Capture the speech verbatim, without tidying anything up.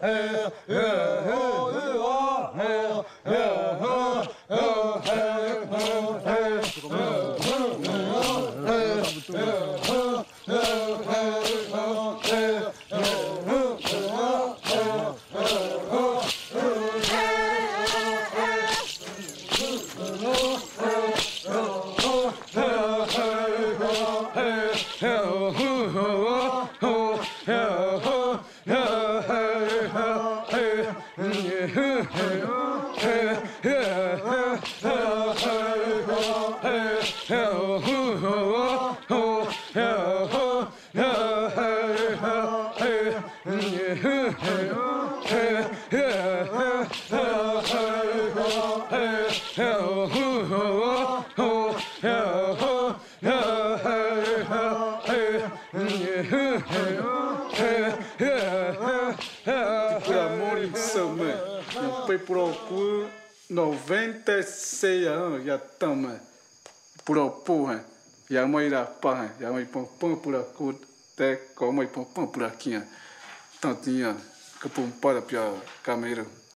Por amor de Samé, eu procuro noventa e seis anos, já estamos por o porra, já mãe da parra, já mãe pão pão por a cor, até como mãe pão pão por aqui, tantinha, que pão para pior, camelo.